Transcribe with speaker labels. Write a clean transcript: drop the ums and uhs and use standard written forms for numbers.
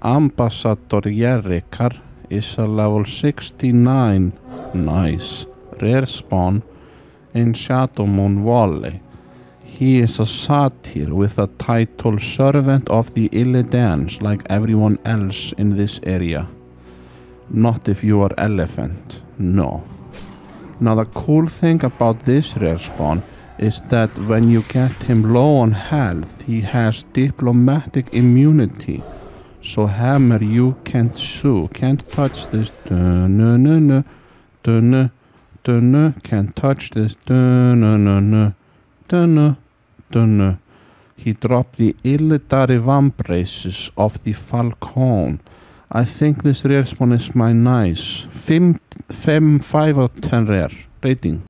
Speaker 1: Ambassador Jerrikar is a level 69 nice rare spawn in Shadow Moon Valley. He is a satyr with a title Servant of the Illidans like everyone else in this area. Not if you are elephant, no. Now the cool thing about this rare spawn is that when you get him low on health, he has diplomatic immunity. So Hammer, you can't sue, can't touch this, can't touch this, He dropped the illitary vambraces of the Falcon. I think this rare spawn is my nice. 5 out of 10 rare rating.